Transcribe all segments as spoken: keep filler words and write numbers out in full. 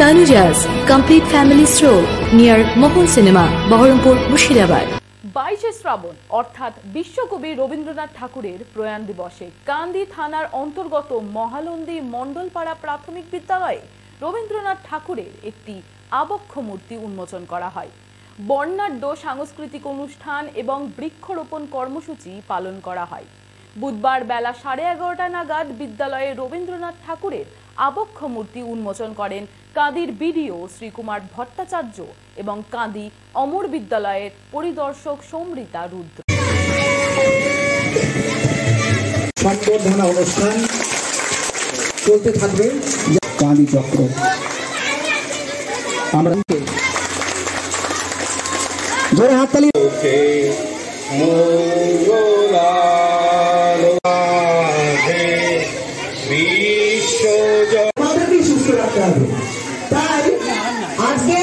Tanuja's complete family stroll near Mohon Cinema, Baharampur, Murshidabad. বাইশে শ্রাবণ অর্থাৎ বিশ্বকবি রবীন্দ্রনাথ ঠাকুরের প্রয়াণ দিবসে কান্দি থানার অন্তর্গত মহালন্দি মণ্ডলপাড়া প্রাথমিক বিদ্যালয়ে রবীন্দ্রনাথ ঠাকুরের একটি আবক্ষ মূর্তি উন্মোচন করা হয়। বর্ণাঢ্য সাংস্কৃতিক অনুষ্ঠান এবং বৃক্ষরোপণ কর্মসূচি পালন করা হয়। বুধবার বেলা সাড়ে এগারোটা নাগাদ বিদ্যালয়ে রবীন্দ্রনাথ ঠাকুরের আবক্ষ মূর্তি উন্মোচন করেন কাঁদির বিডিও শ্রীকুমার ভট্টাচার্য এবং কাঁদি অমর বিদ্যালয়ের পরিদর্শক সমৃতা রুদ্র। সম্বর্ধনা অনুষ্ঠান চলতে থাকবে। কাঁদি চক্র আমরা জোরে হাততালি। সুস্থ রাখতে হবে, তাই আজকে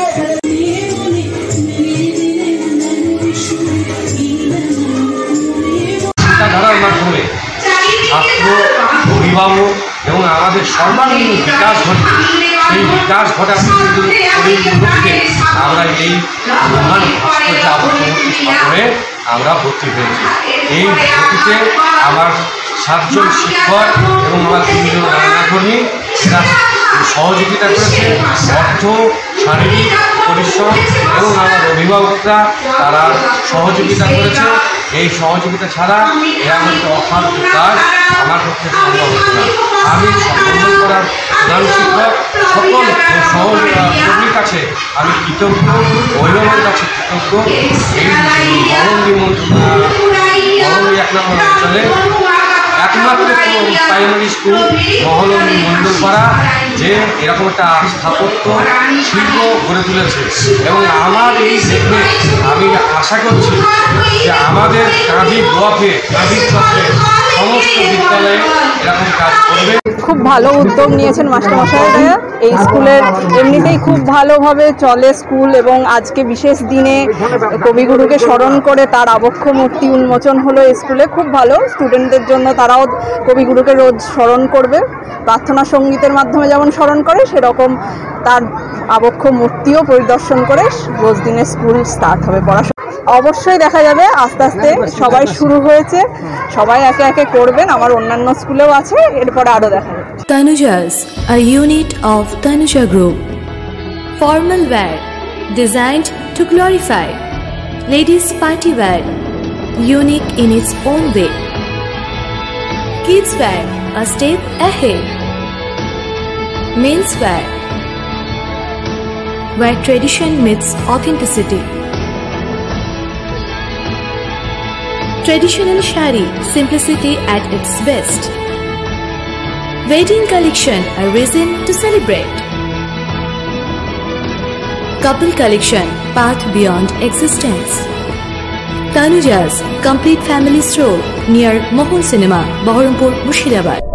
চিন্তাধারার মাধ্যমে ছাত্র, অভিভাবক এবং আমাদের সর্বাঙ্গীন বিকাশ ঘটবে। সেই বিকাশ ঘটার পরিপ্রেক্ষিতে আমরা এই মহান ভাস্কর্য আবর্তমূর্তি স্থাপনে আমরা ভর্তি হয়েছি। এই ভর্তিতে আমার সাতজন শিক্ষক এবং আমার তিনজন রান্নাকর্মী এরা সহযোগিতা করেছে। অর্থ, শারীরিক পরিশ্রম এবং আমার অভিভাবকরা তারা সহযোগিতা করেছে। এই সহযোগিতা ছাড়া এরা হচ্ছে অসাধ্য কাজ আমার পক্ষে সম্ভব হতো না। আমি সম্বোধন করার প্রধান শিক্ষক সকল সহযোগীর কাছে আমি কৃতজ্ঞ, অভিভাবকের কাছে কৃতজ্ঞ। এই মহলন্দি মহলন্দি এক নম্বর অঞ্চলে একমাত্র প্রাইমারি স্কুল মহলন্দি মণ্ডলপাড়া যে এরকম একটা স্থাপত্য শিল্প গড়ে তুলেছে এবং আমার এই দেখে আমি আশা করছি যে আমাদের কাঁদি ব্লকে কাঁদি চক্রে সমস্ত বিদ্যালয়ে এরকম কাজ করবে। খুব ভালো উদ্যোগ নিয়েছেন মাস্টারমশাইরা। এই স্কুলের এমনিতেই খুব ভালোভাবে চলে স্কুল এবং আজকে বিশেষ দিনে কবিগুরুকে স্মরণ করে তার আবক্ষ মূর্তি উন্মোচন হলো এই স্কুলে। খুব ভালো, স্টুডেন্টদের জন্য তারাও কবিগুরুকে রোজ স্মরণ করবে। প্রার্থনা সঙ্গীতের মাধ্যমে যেমন স্মরণ করে সেরকম তার আবক্ষ মূর্তিও পরিদর্শন করে রোজ দিনে স্কুল স্টার্ট হবে পড়াশোনা। অবশ্যই দেখা যাবে আস্তে আস্তে সবাই শুরু হয়েছে, সবাই একে একে করবেন। আমার অন্যান্য স্কুলেও আছে, এরপরে আরো দেখা যাবে। Tanuja's, a unit of Tanuja Group. Formal wear designed to glorify. Ladies party wear, unique in its own way. Kids wear, a step ahead. Men's wear, where tradition meets authenticity. Traditional shari, simplicity at its best. Wedding collection, a reason to celebrate. Couple collection, path beyond existence. Tanuja's complete family stroll near Mohon Cinema, Baharampur, Murshidabad.